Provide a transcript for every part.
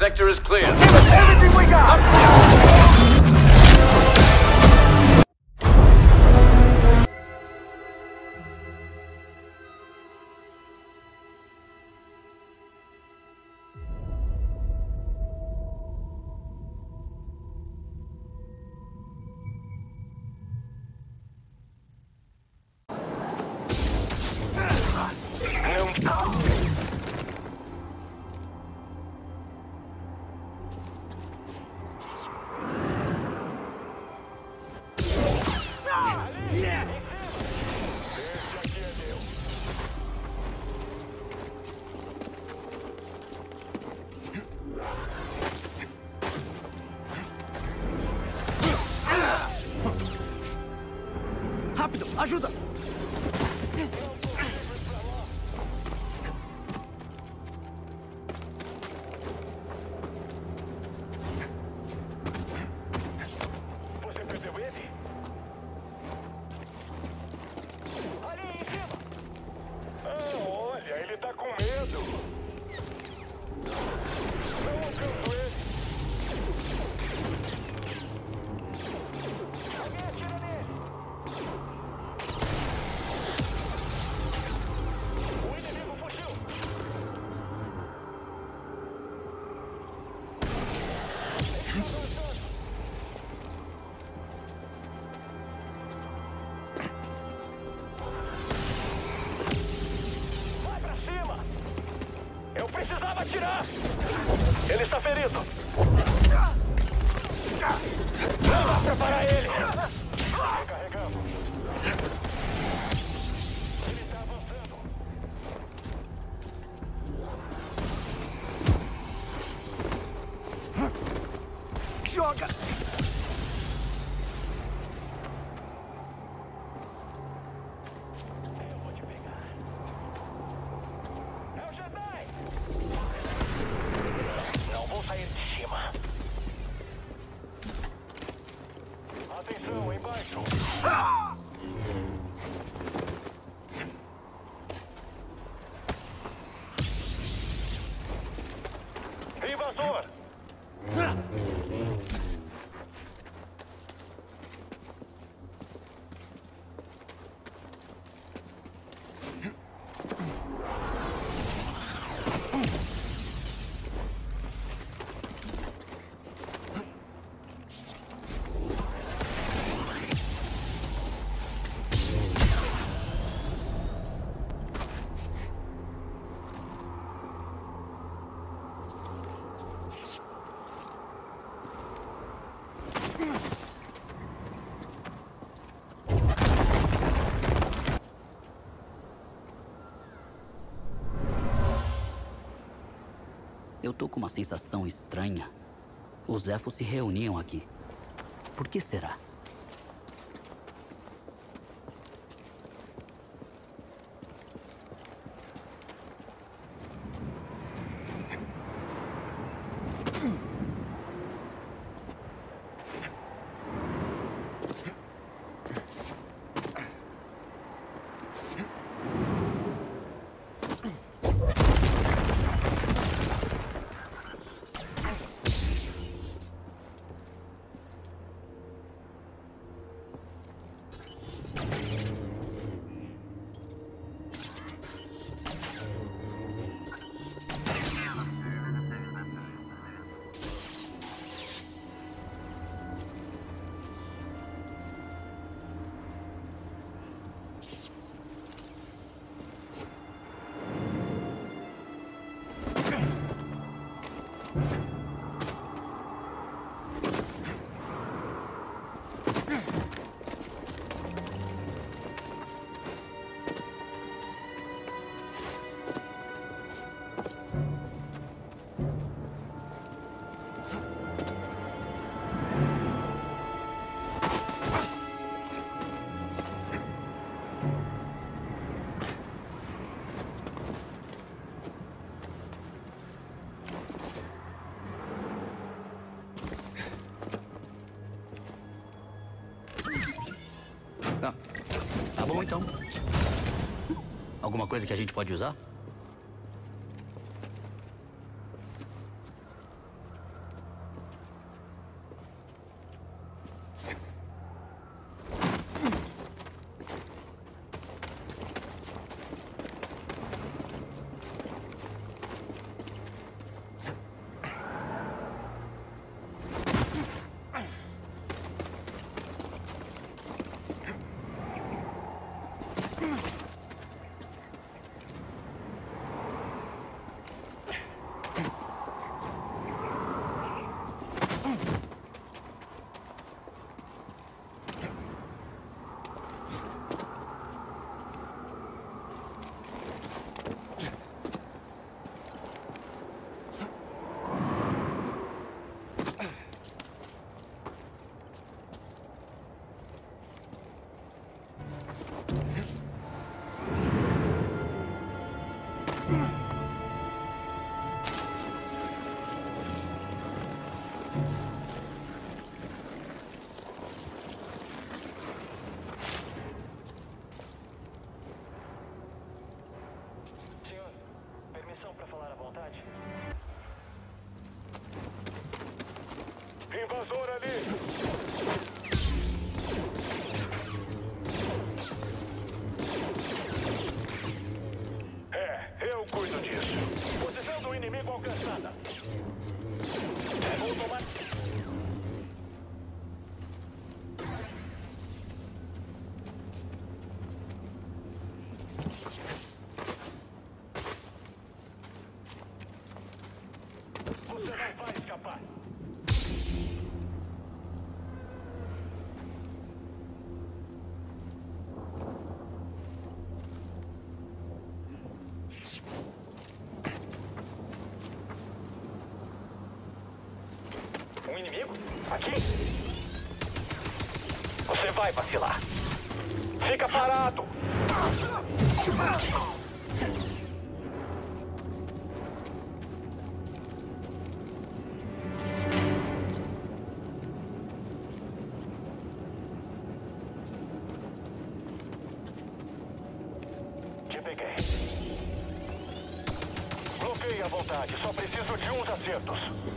sector is clear. Give us everything we got! Rápido, ajuda! Você perdeu ele? Ali em cima! Olha, ele tá com medo! Não alcanço ele! Alguém atira nele! O inimigo fugiu! Vai pra cima! Eu precisava atirar! Ele está ferido! Não dá pra parar ele! Recarregando! Ele está avançando! Joga! Eu vou te pegar! É o Jedi! Não vou sair de cima! Atenção, embaixo! Invasor! Eu tô com uma sensação estranha. Os elfos se reuniam aqui. Por que será? Tá bom, então. Alguma coisa que a gente pode usar? Senhor, permissão para falar à vontade? Invasor ali! Eu cuido disso. Posição do inimigo alcançada. Vou tomar. Você não vai escapar. Um inimigo? Aqui? Você vai vacilar. Fica parado! Te peguei. Bloqueie à vontade. Só preciso de uns acertos.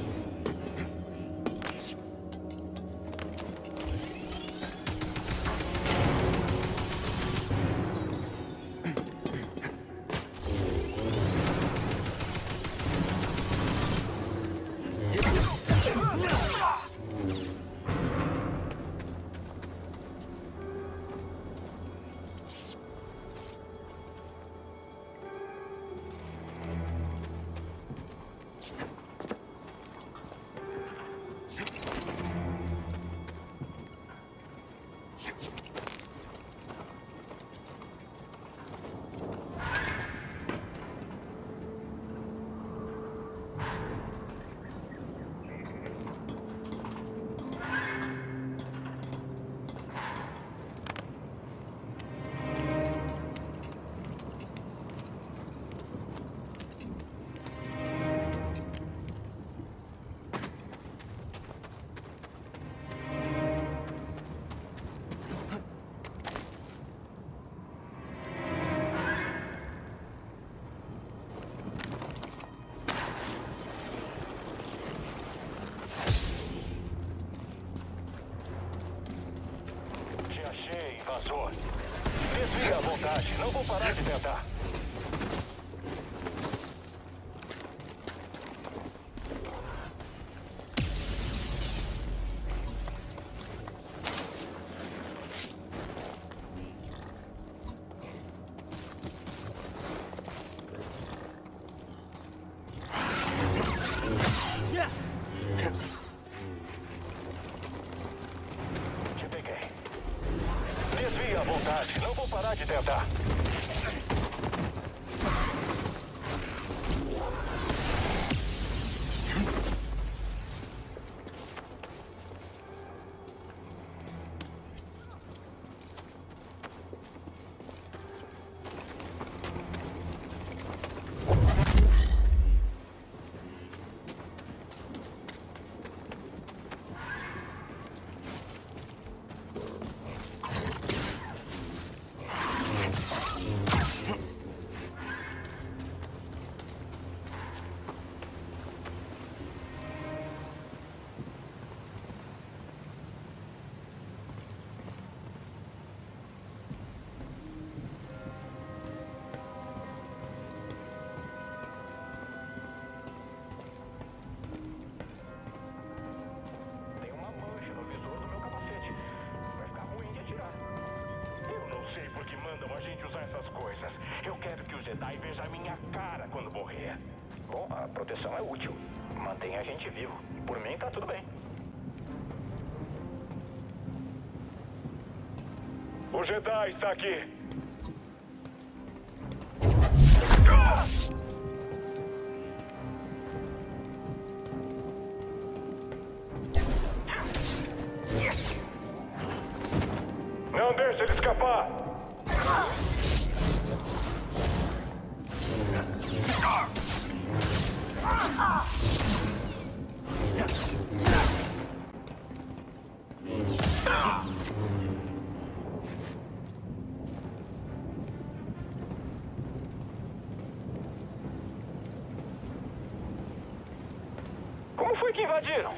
Invasor. Desvie à vontade. Não vou parar de tentar. Te peguei. Desvie à vontade. Não vou parar de tentar. Eu quero que o Jedi veja a minha cara quando morrer. Bom, a proteção é útil. Mantenha a gente vivo. Por mim, tá tudo bem. O Jedi está aqui. Não deixe ele escapar. Como foi que invadiram?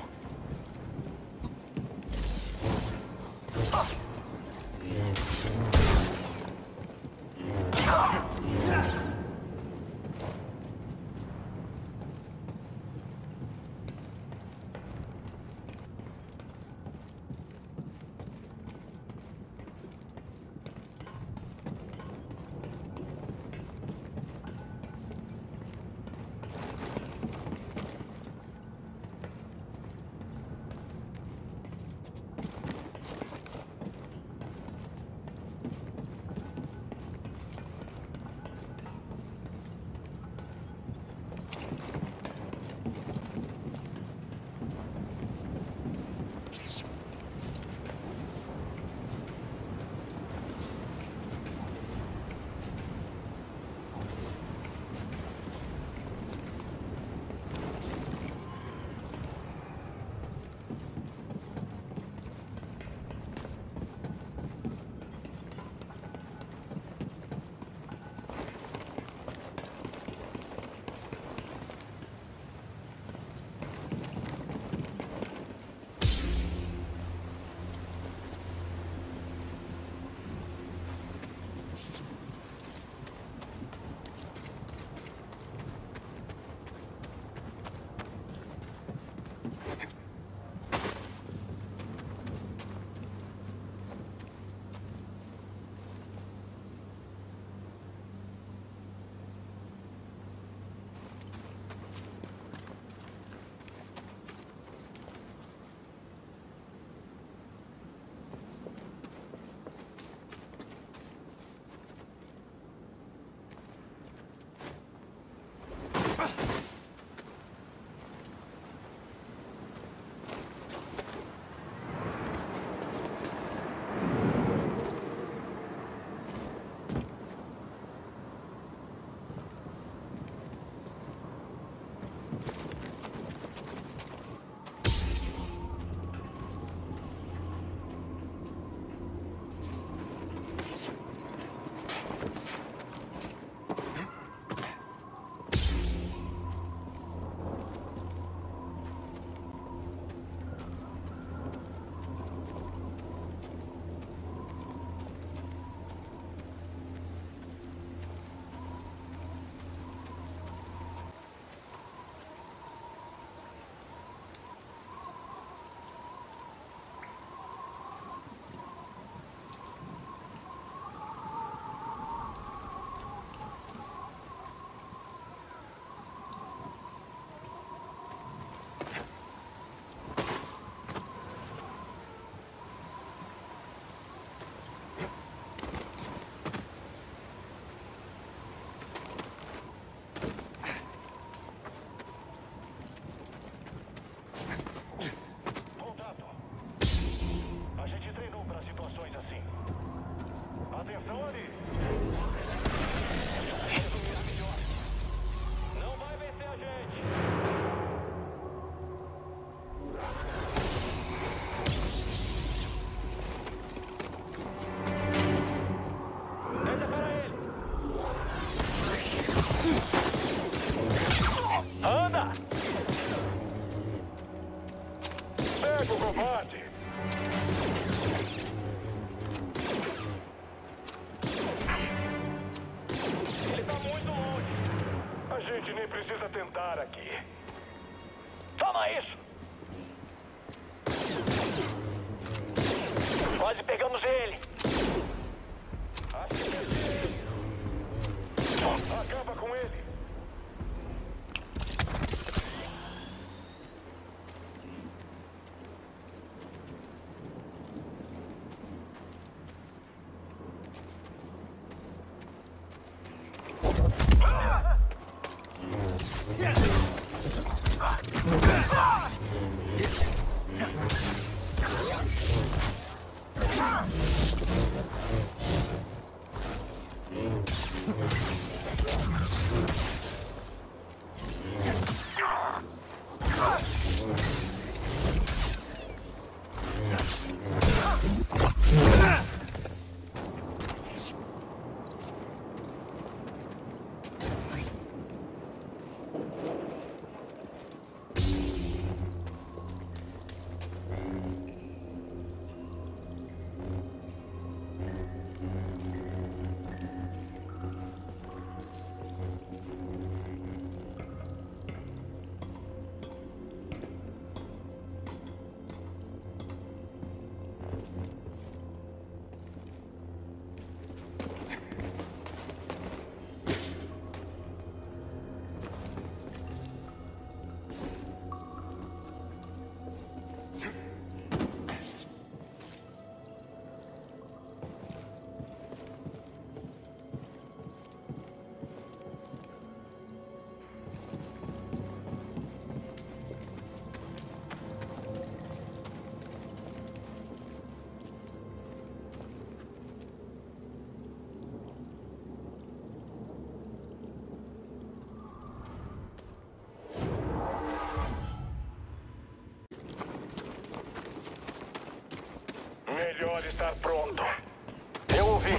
pode estar pronto. Eu ouvi.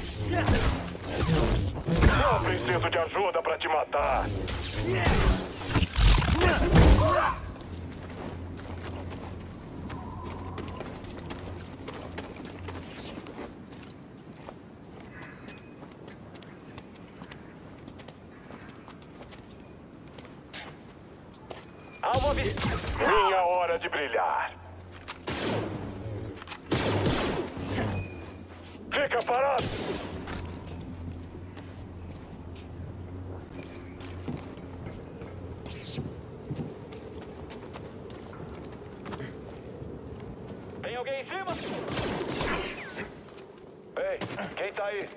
Não preciso de ajuda para te matar. Alvo visto. Minha hora de brilhar. Fica parado. Tem alguém em cima? Ei, quem tá aí?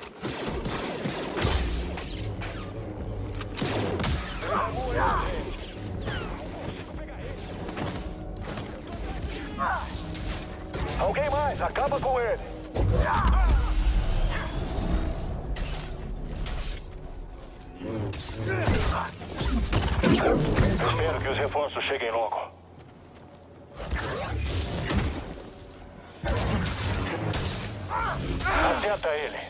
Alguém mais, acaba com ele. Espero que os reforços cheguem logo. Atenta a ele.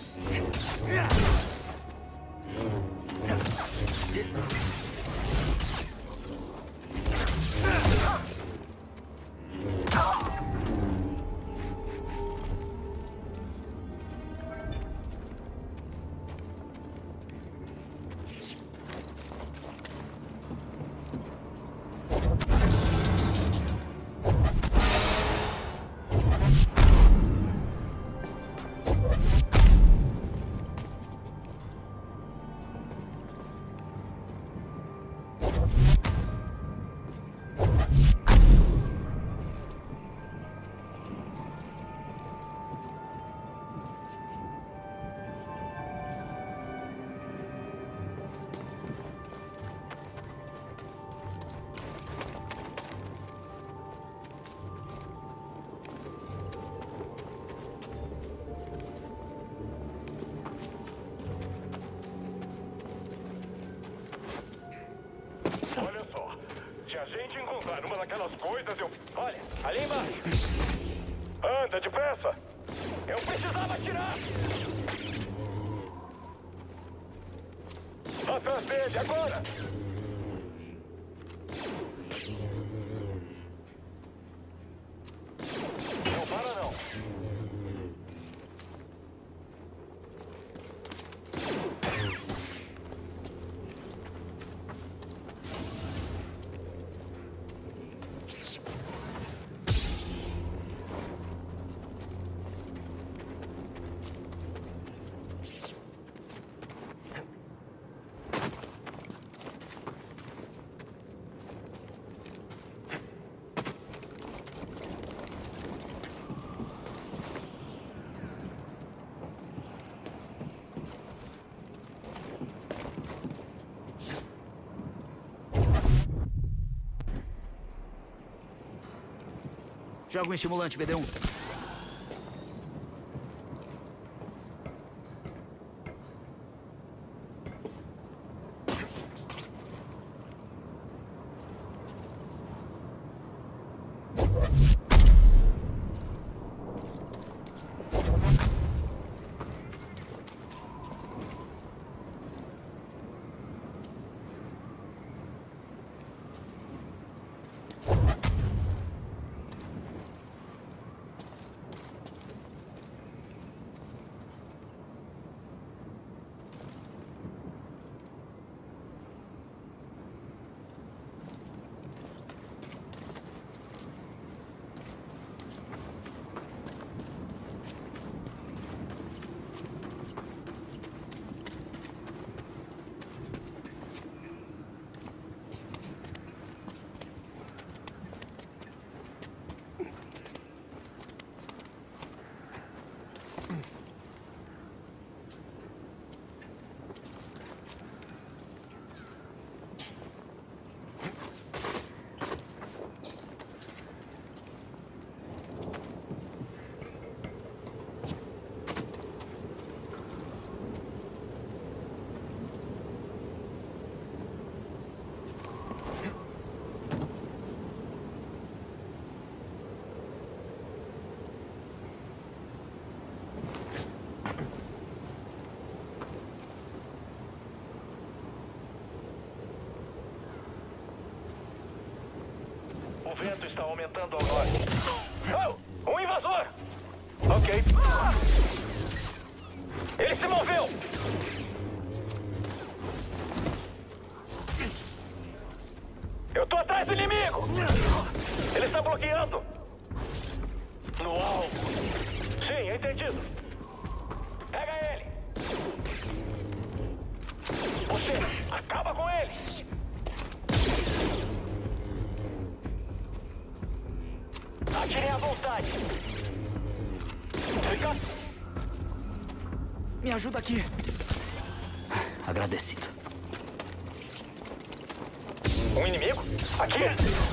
Se a gente encontrar uma daquelas coisas, eu... Olha, ali embaixo. Anda, depressa. Eu precisava atirar. Atrás dele, agora. Não para, não. Joga um estimulante, BD1. O vento está aumentando ao norte. Oh! Um invasor! Ok. Ele se moveu! Eu tô atrás do inimigo! Ele está bloqueando! No alvo! Sim, entendido! Pega ele! Você, acaba com ele! Atirem à vontade! Fica... Me ajuda aqui. Agradecido. Um inimigo? Aqui!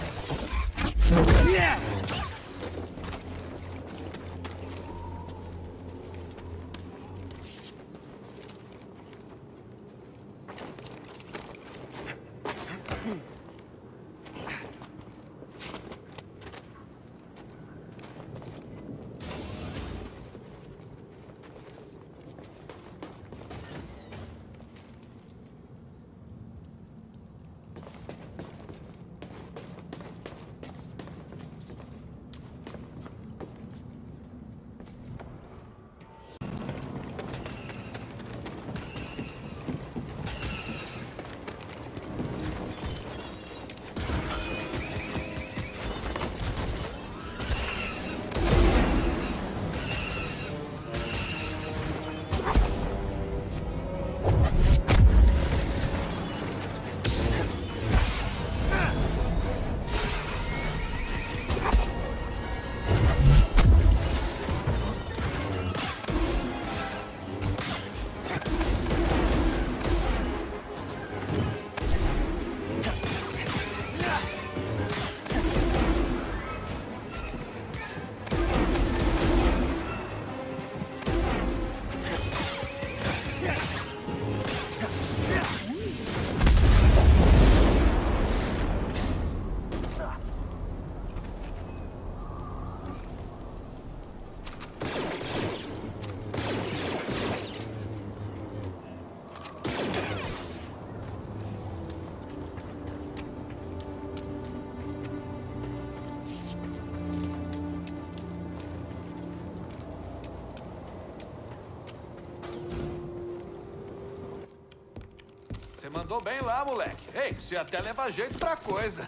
Você mandou bem lá, moleque. Ei, você até leva jeito pra coisa.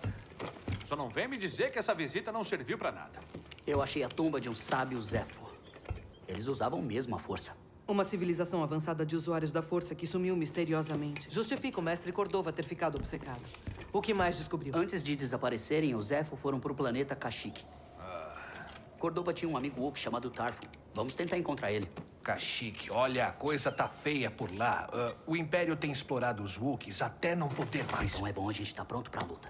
Só não vem me dizer que essa visita não serviu pra nada. Eu achei a tumba de um sábio Zepho. Eles usavam mesmo a força. Uma civilização avançada de usuários da força que sumiu misteriosamente. Justifica o mestre Cordova ter ficado obcecado. O que mais descobriu? Antes de desaparecerem, os Zepho foram pro planeta Kashyyyk. Cordova tinha um amigo Wookiee chamado Tarfo. Vamos tentar encontrar ele. Kashyyyk, olha, a coisa tá feia por lá. O Império tem explorado os Wookiees até não poder mais. Então é bom a gente estar pronto pra luta.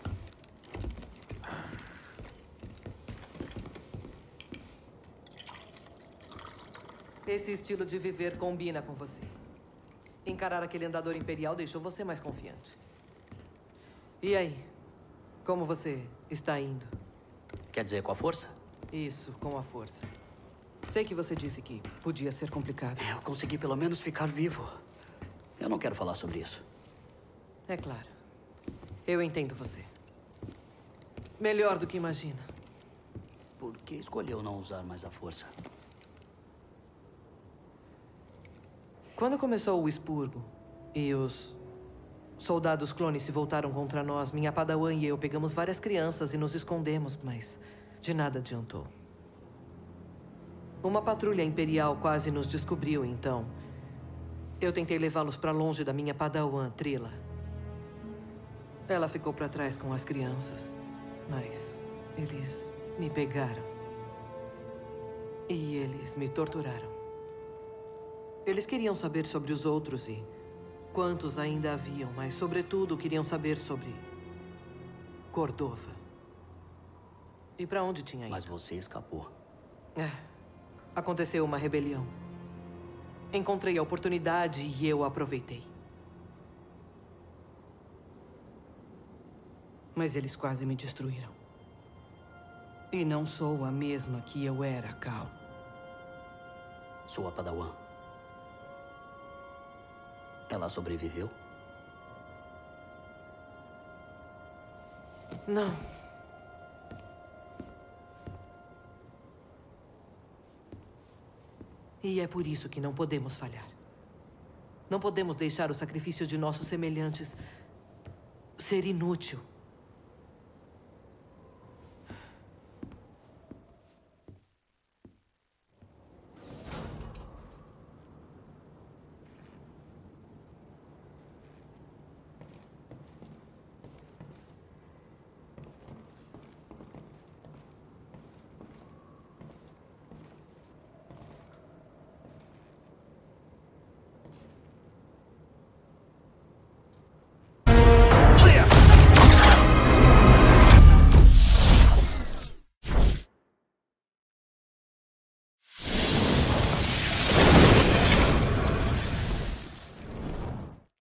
Esse estilo de viver combina com você. Encarar aquele andador imperial deixou você mais confiante. E aí? Como você está indo? Quer dizer, com a força? Isso, com a força. Sei que você disse que podia ser complicado. Eu consegui pelo menos ficar vivo. Eu não quero falar sobre isso. É claro. Eu entendo você. Melhor do que imagina. Por que escolheu não usar mais a força? Quando começou o expurgo e os soldados clones se voltaram contra nós, minha padawan e eu pegamos várias crianças e nos escondemos, mas de nada adiantou. Uma patrulha imperial quase nos descobriu, então eu tentei levá-los para longe da minha padawan, Trilla. Ela ficou para trás com as crianças, mas eles me pegaram. E eles me torturaram. Eles queriam saber sobre os outros e quantos ainda haviam, mas sobretudo queriam saber sobre Cordova. E para onde tinha ido? Mas você escapou. Aconteceu uma rebelião. Encontrei a oportunidade e eu aproveitei. Mas eles quase me destruíram. E não sou a mesma que eu era, Cal. Sua padawan. Ela sobreviveu? Não. E é por isso que não podemos falhar. Não podemos deixar o sacrifício de nossos semelhantes ser inútil.